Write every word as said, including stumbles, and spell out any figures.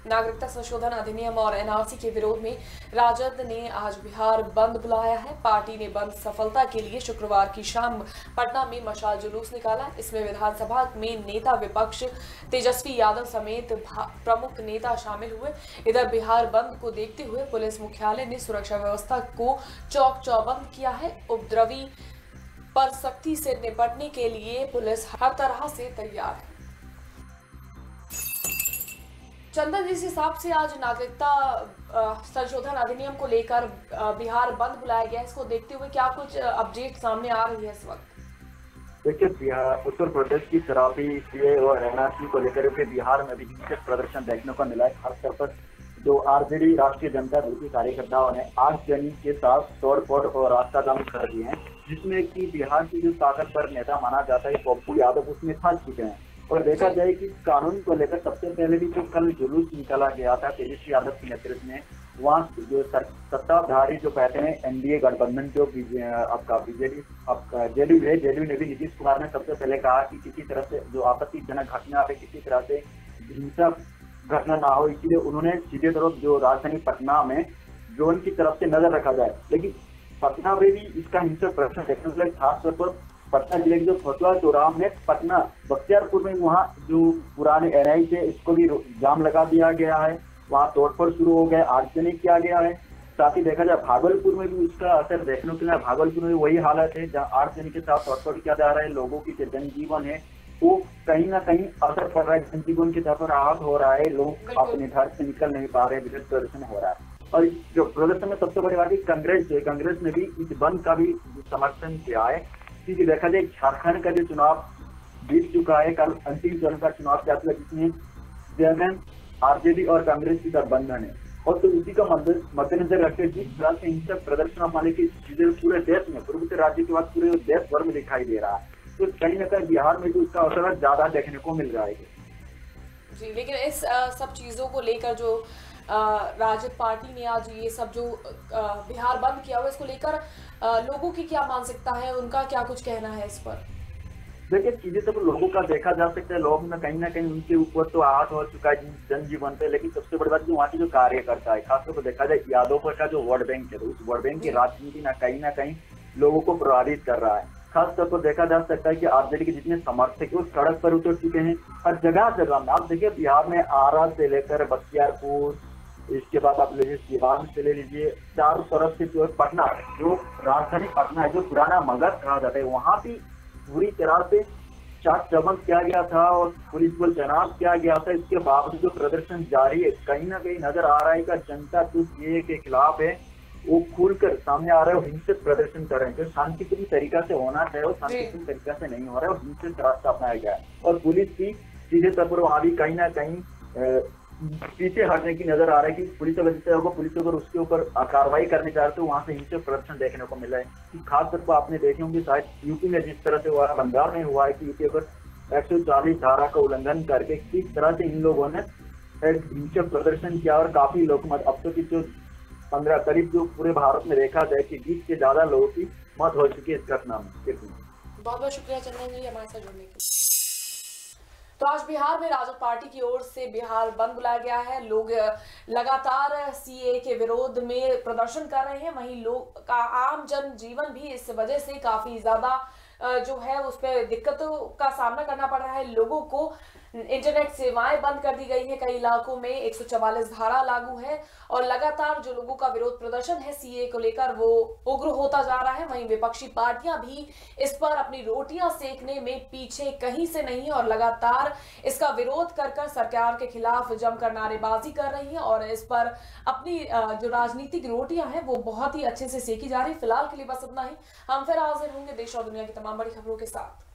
नागरिकता संशोधन अधिनियम और एनआरसी के विरोध में राजद ने आज बिहार बंद बुलाया है। पार्टी ने बंद सफलता के लिए शुक्रवार की शाम पटना में मशाल जुलूस निकाला। इसमें विधानसभा में नेता विपक्ष तेजस्वी यादव समेत प्रमुख नेता शामिल हुए। इधर बिहार बंद को देखते हुए पुलिस मुख्यालय ने सुरक्षा व्यवस्था को चौक चौबंद किया है। उपद्रवी पर सख्ती से निपटने के लिए पुलिस हर तरह से तैयार है। चंदन, जिस हिसाब से आज नागरिकता संशोधन अधिनियम को लेकर बिहार बंद बुलाया गया, इसको देखते हुए क्या कुछ अपडेट सामने आ रही है इस वक्त? देखिए, बिहार उत्तर प्रदेश की शराबी सीए और एनआरसी को लेकर के बिहार में भी हिंसक प्रदर्शन देखने को मिला है। खासतौर पर जो आरजेडी राष्ट्रीय जनता दल के कार्यकर्ताओं ने आगजनी के साथ तोड़फोड़ और रास्ता जाम कर दिए हैं, जिसमें कि बिहार की जो ताकतवर नेता माना जाता है पप्पू यादव उसमें फंस चुके हैं। और देखा जाए कि कानून को लेकर सबसे पहले भी जो कल जुलूस निकाला गया था तेजस्वी यादव के नेतृत्व में, वहाँ जो सत्ताधारी जो कहते हैं एनडीए गठबंधन जो आपका बीजेडी आपका जेडीयू है, जेडीयू ने भी नीतीश कुमार ने सबसे पहले कहा कि किसी तरह से जो आपत्तिजनक घटना है किसी तरह से हिंसक घटना ना हो, इसलिए उन्होंने सीधे तरफ जो राजधानी पटना में ड्रोन की तरफ से नजर रखा जाए। लेकिन पटना में भी इसका हिंसक प्रदर्शन देखने को मिला। खासतौर पर पटना जिले के जो फतुहा चौराहा में पटना बख्तियारपुर में वहाँ जो पुराने एनआई थे इसको भी जाम लगा दिया गया है। वहाँ तोड़फोड़ शुरू हो गया, आगजनी किया गया है। साथ ही देखा जाए भागलपुर में भी उसका असर देखने को मिला। भागलपुर में वही हालत है जहाँ आगजनी के साथ तोड़फोड़ किया जा रहा है। लोगों की जो जनजीवन है वो कहीं ना कहीं असर पड़ रहा है, जनजीवन के तरफ आहत हो रहा है। लोग अपने घर से निकल नहीं पा रहे, विरोध प्रदर्शन हो रहा है। और जो प्रदर्शन में सबसे बड़ी बात है कांग्रेस है, कांग्रेस ने भी इस बंद का भी समर्थन किया है। क्योंकि देखा जाए झारखंड का जो चुनाव बीत चुका है, कल अंतिम चरण का चुनाव चल रहा है जिसमें जगन आरजेडी और कांग्रेस की गठबंधन है। और तो उसी का मद्देनजर रखते जिस तरह से हिंसक प्रदर्शन हमारे की चीजें पूरे देश में पूर्वोत्तर राज्य के बाद पूरे देश भर में दिखाई दे रहा है, तो कहीं ना कहीं बिहार में भी उसका असर ज्यादा देखने को मिल रहा है जी। लेकिन इस आ, सब चीजों को लेकर जो राजद पार्टी ने आज ये सब जो आ, बिहार बंद किया हुआ, इसको लेकर लोगों की क्या मानसिकता है, उनका क्या कुछ कहना है इस पर? देखिए, चीजें तो लोगों का देखा जा सकता है। लोग में कहीं ना कहीं उनके ऊपर तो आहत हो चुका है जनजीवन पे। लेकिन सबसे बड़ी बात वहाँ की जो कार्यकर्ता है, खासतौर पर देखा जाए यादव का जो वोट बैंक है, तो उस वोट बैंक की राजनीति ना कहीं ना कहीं लोगों को प्रभावित कर रहा है। खासतौर पर देखा जा सकता है कि आरजेडी के जितने समर्थक वो सड़क पर उतर चुके हैं। और जगह जगह में आप देखिए, बिहार में आरा से लेकर बख्तियारपुर, इसके बाद आप ले लीजिए सिवान से ले लीजिए, चारों तरफ से जो पटना जो राजधानी पटना है, जो पुराना मगध कहा जाता है, वहाँ भी पूरी तरह से चाक चौबंद किया गया था और पुलिस बल तैनात किया गया था। इसके बावजूद जो प्रदर्शन जारी है, कहीं ना कहीं नजर आ रहा है कि जनता कुछ ये के खिलाफ है, वो खुलकर सामने आ रहे हो, हिंसक प्रदर्शन कर रहे हैं। जो शांतिपूर्ण तरीका से होना चाहिए वो शांतिपूर्ण तरीका से नहीं हो रहा है और हिंसक रास्ता अपनाया गया है। और पुलिस की सीधे तौर पर वहाँ भी कहीं ना कहीं पीछे हटने की नजर आ रहा है कि पुलिस अगर जिससे होगा पुलिस अगर उसके ऊपर कार्रवाई करने जा रहे तो वहां से हिंसक प्रदर्शन देखने को मिला है। खासतौर पर आपने देखे होंगे शायद यूपी में जिस तरह से हुआ है, बंगाल में हुआ है कि यूपी अगर एक सौ चालीस धारा का उल्लंघन करके किस तरह से इन लोगों ने हिंसक प्रदर्शन किया और काफी लोग मत अब तक जो पंद्रह करीब जो पूरे भारत में देखा जाए कि बीस से ज्यादा लोगों की मौत हो चुकी है इस घटना में। बहुत बहुत शुक्रिया चंदन जी हमारे साथ जुड़ने के लिए। तो आज बिहार में राजद पार्टी की ओर से बिहार बंद बुलाया गया है। लोग लगातार सीए के विरोध में प्रदर्शन कर रहे हैं। वहीं लोग का आम जन जीवन भी इस वजह से काफी ज्यादा जो है उस पर दिक्कतों का सामना करना पड़ रहा है। लोगों को इंटरनेट सेवाएं बंद कर दी गई है। कई इलाकों में एक सौ चवालीस धारा लागू है और लगातार जो लोगों का विरोध प्रदर्शन है सीए को लेकर वो उग्र होता जा रहा है। वहीं विपक्षी पार्टियां भी इस पर अपनी रोटियां सेकने में पीछे कहीं से नहीं है और लगातार इसका विरोध कर कर सरकार के खिलाफ जमकर नारेबाजी कर रही है और इस पर अपनी जो राजनीतिक रोटियां हैं वो बहुत ही अच्छे से सेकी जा रही है। फिलहाल के लिए बस इतना ही। हम फिर हाजिर होंगे देश और दुनिया की तमाम बड़ी खबरों के साथ।